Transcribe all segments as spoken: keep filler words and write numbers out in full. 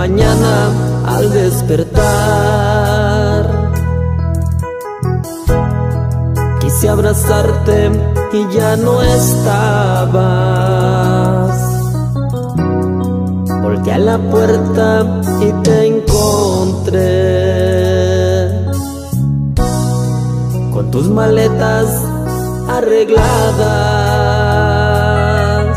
mañana al despertar quise abrazarte y ya no estabas. Volteé a la puerta y te encontré con tus maletas arregladas.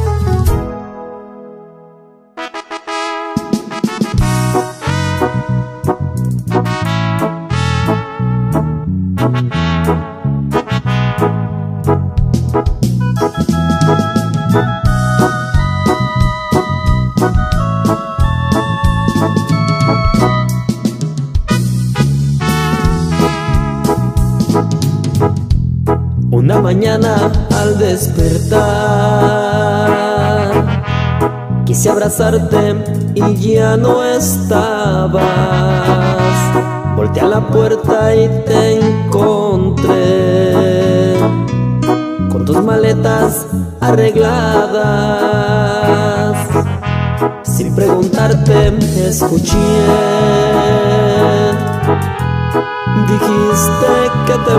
Una mañana al despertar quise abrazarte y ya no estabas. Volteé a la puerta y te encontré con tus maletas arregladas. Sin preguntarte escuché, dijiste que te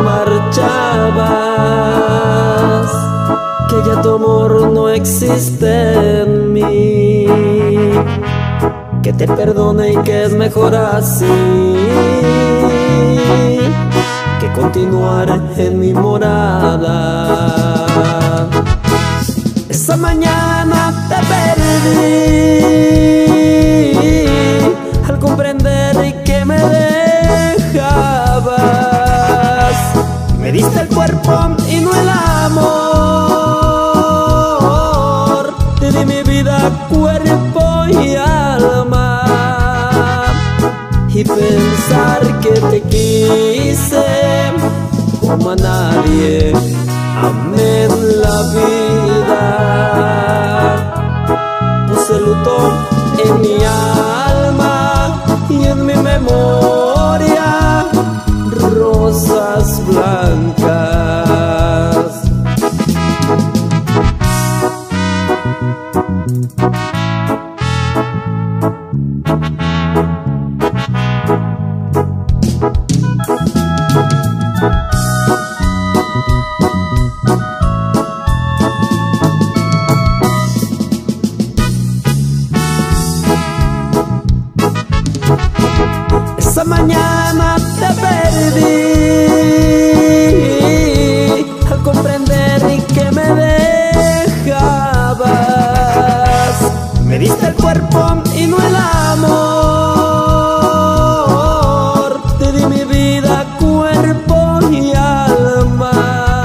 marchabas, que ya tu amor no existe en mí, que te perdone y que es mejor así que continuar en mi morada. Esa mañana te perdí al comprender que me dejabas. Me diste el cuerpo y no el amor. Te di mi vida, cuerpo y alma. Y pensar que te quise como a nadie amé en la vida. Puse luto en mi alma y en mi memoria rosas blancas. Esa mañana te perdí al comprender que me dejabas. Me diste el cuerpo y no el amor. Te di mi vida, cuerpo y alma.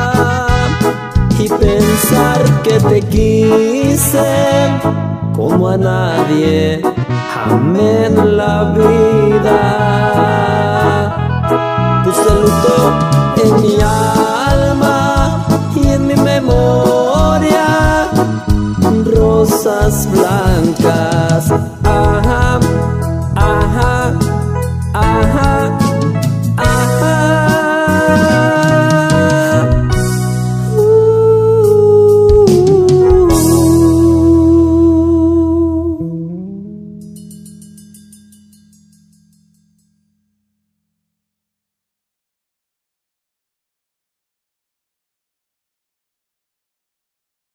Y pensar que te quise como a nadie amé en la vida. Puse luto en mi alma